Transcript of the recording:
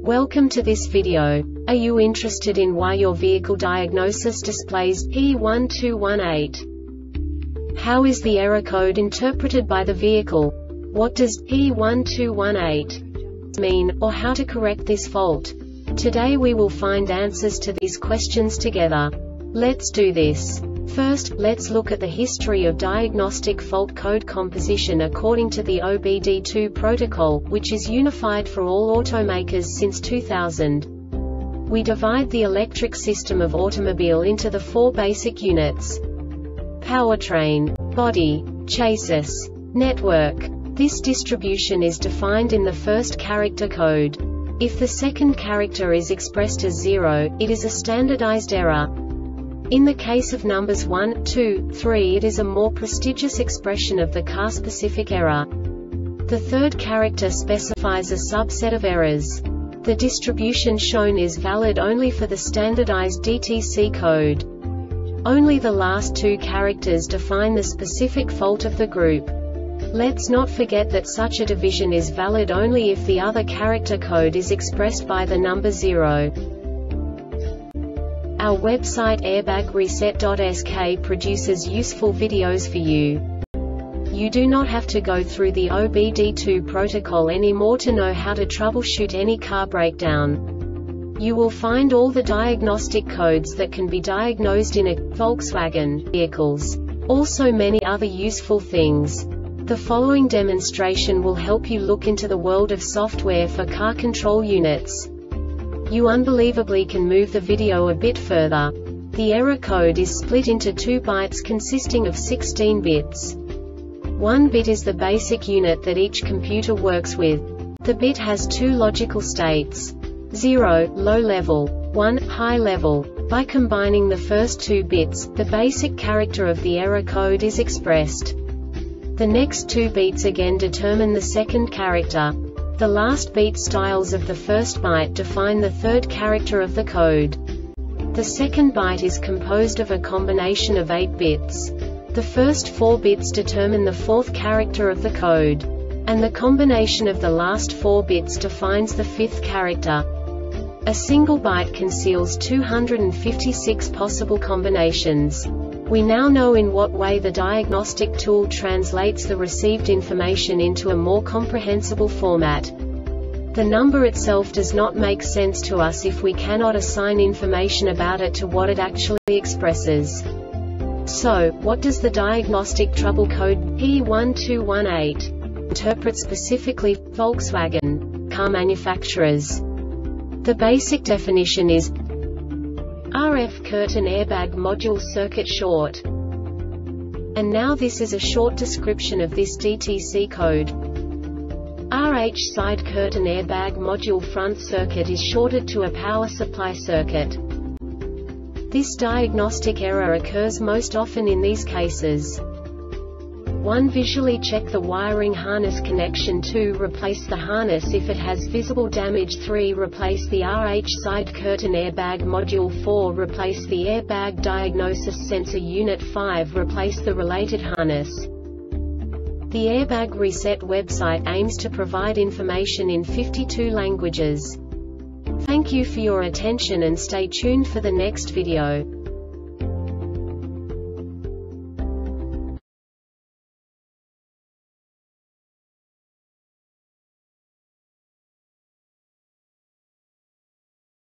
Welcome to this video. Are you interested in why your vehicle diagnosis displays P1218? How is the error code interpreted by the vehicle? What does P1218 mean, or how to correct this fault? Today we will find answers to these questions together. Let's do this. First, let's look at the history of diagnostic fault code composition according to the OBD2 protocol, which is unified for all automakers since 2000. We divide the electric system of automobile into the four basic units: powertrain, body, chassis, network. This distribution is defined in the first character code. If the second character is expressed as 0, it is a standardized error. In the case of numbers 1, 2, 3, it is a more prestigious expression of the car-specific error. The third character specifies a subset of errors. The distribution shown is valid only for the standardized DTC code. Only the last two characters define the specific fault of the group. Let's not forget that such a division is valid only if the other character code is expressed by the number 0. Our website airbagreset.sk produces useful videos for you. You do not have to go through the OBD2 protocol anymore to know how to troubleshoot any car breakdown. You will find all the diagnostic codes that can be diagnosed in a Volkswagen vehicles. Also many other useful things. The following demonstration will help you look into the world of software for car control units. You unbelievably can move the video a bit further. The error code is split into 2 bytes consisting of 16 bits. 1 bit is the basic unit that each computer works with. The bit has 2 logical states: 0, low level, 1, high level. By combining the first 2 bits, the basic character of the error code is expressed. The next 2 beats again determine the second character. The last beat styles of the first byte define the third character of the code. The second byte is composed of a combination of 8 bits. The first 4 bits determine the fourth character of the code. And the combination of the last 4 bits defines the fifth character. A single byte conceals 256 possible combinations. We now know in what way the diagnostic tool translates the received information into a more comprehensible format. The number itself does not make sense to us if we cannot assign information about it to what it actually expresses. So, what does the diagnostic trouble code P1218 interpret specifically for Volkswagen car manufacturers? The basic definition is RF curtain airbag module circuit short. And now this is a short description of this DTC code. RH side curtain airbag module front circuit is shorted to a power supply circuit. This diagnostic error occurs most often in these cases: 1. Visually check the wiring harness connection. 2. Replace the harness if it has visible damage. 3. Replace the RH side curtain airbag module. 4. Replace the airbag diagnosis sensor unit. 5. Replace the related harness. The Airbag Reset website aims to provide information in 52 languages. Thank you for your attention and stay tuned for the next video.